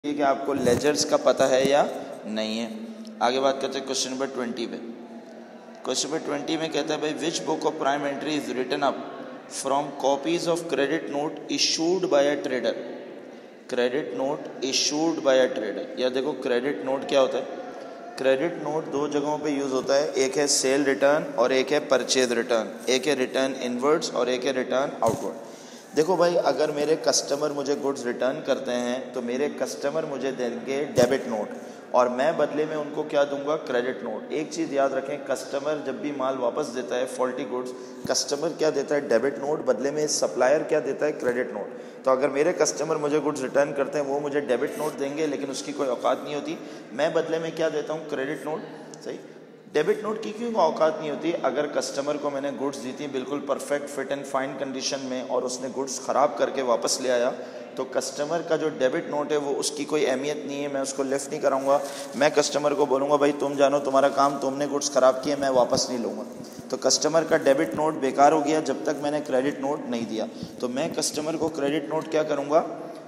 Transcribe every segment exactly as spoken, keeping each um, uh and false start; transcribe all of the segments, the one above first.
ये कि आपको लेजर्स का पता है या नहीं है। आगे बात करते हैं क्वेश्चन नंबर ट्वेंटी पे। क्वेश्चन नंबर ट्वेंटी में कहता है भाई which book of prime entry is written up from copies of credit note issued by a trader. Credit note issued by a trader. या देखो क्रेडिट नोट क्या होता है। क्रेडिट नोट दो जगहों पे यूज़ होता है, एक है सेल रिटर्न और एक है परचेज रिटर्न। एक है रिटर्न इनवर्ड्स और एक है रिटर्न आउटवर्ड। देखो भाई, अगर मेरे कस्टमर मुझे गुड्स रिटर्न करते हैं तो मेरे कस्टमर मुझे देंगे डेबिट नोट और मैं बदले में उनको क्या दूंगा, क्रेडिट नोट। एक चीज़ याद रखें, कस्टमर जब भी माल वापस देता है फॉल्टी गुड्स, कस्टमर क्या देता है, डेबिट नोट, बदले में सप्लायर क्या देता है, क्रेडिट नोट। तो अगर मेरे कस्टमर मुझे गुड्स रिटर्न करते हैं वो मुझे डेबिट नोट देंगे, लेकिन उसकी कोई औकात नहीं होती। मैं बदले में क्या देता हूँ, क्रेडिट नोट। सही, डेबिट नोट की क्यों औकात नहीं होती। अगर कस्टमर को मैंने गुड्स दी थी बिल्कुल perfect fit and fine condition में और उसने गुड्स ख़राब करके वापस ले आया, तो कस्टमर का जो डेबिट नोट है वो उसकी कोई अहमियत नहीं है, मैं उसको लिफ्ट नहीं कराऊंगा। मैं कस्टमर को बोलूँगा भाई तुम जानो, तुम्हारा काम, तुमने गुड्स ख़राब किए, मैं वापस नहीं लूँगा। तो कस्टमर का डेबिट नोट बेकार हो गया जब तक मैंने क्रेडिट नोट नहीं दिया। तो मैं कस्टमर को क्रेडिट नोट क्या करूँगा,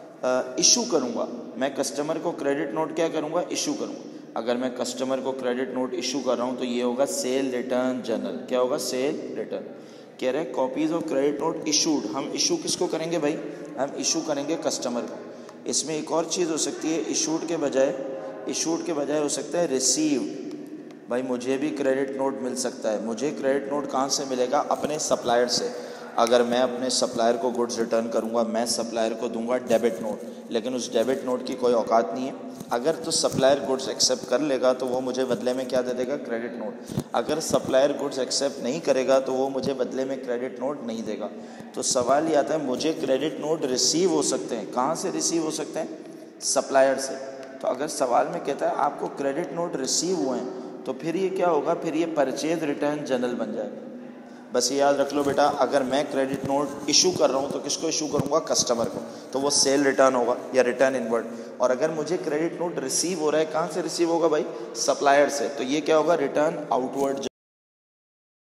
इशू करूँगा। मैं कस्टमर को क्रेडिट नोट क्या करूँगा, इशू करूँगा। अगर मैं कस्टमर को क्रेडिट नोट इशू कर रहा हूँ तो ये होगा सेल रिटर्न जर्नल। क्या होगा, सेल रिटर्न। कह रहे हैं copies of credit note issued. हम इशू किसको करेंगे भाई, हम इशू करेंगे कस्टमर को। इसमें एक और चीज़ हो सकती है, इशूड के बजाय इशूड के बजाय हो सकता है रिसीव्ड। भाई मुझे भी क्रेडिट नोट मिल सकता है। मुझे क्रेडिट नोट कहाँ से मिलेगा, अपने सप्लायर से। अगर मैं अपने सप्लायर को गुड्स रिटर्न करूंगा, मैं सप्लायर को दूंगा डेबिट नोट, लेकिन उस डेबिट नोट की कोई औकात नहीं है। अगर तो सप्लायर गुड्स एक्सेप्ट कर लेगा तो वो मुझे बदले में क्या दे देगा, क्रेडिट नोट। अगर सप्लायर गुड्स एक्सेप्ट नहीं करेगा तो वो मुझे बदले में क्रेडिट नोट नहीं देगा। तो सवाल ये आता है, मुझे क्रेडिट नोट रिसीव हो सकते हैं, कहाँ से रिसीव हो सकते हैं, सप्लायर से। तो अगर सवाल में कहता है आपको क्रेडिट नोट रिसीव हुए हैं तो फिर ये क्या होगा, फिर ये परचेज रिटर्न जर्नल बन जाएगा। बस ये याद रख लो बेटा, अगर मैं क्रेडिट नोट इशू कर रहा हूँ तो किसको इशू करूँगा, कस्टमर को, तो वो सेल रिटर्न होगा या रिटर्न इनवर्ड। और अगर मुझे क्रेडिट नोट रिसीव हो रहा है, कहाँ से रिसीव होगा भाई, सप्लायर से, तो ये क्या होगा, रिटर्न आउटवर्ड।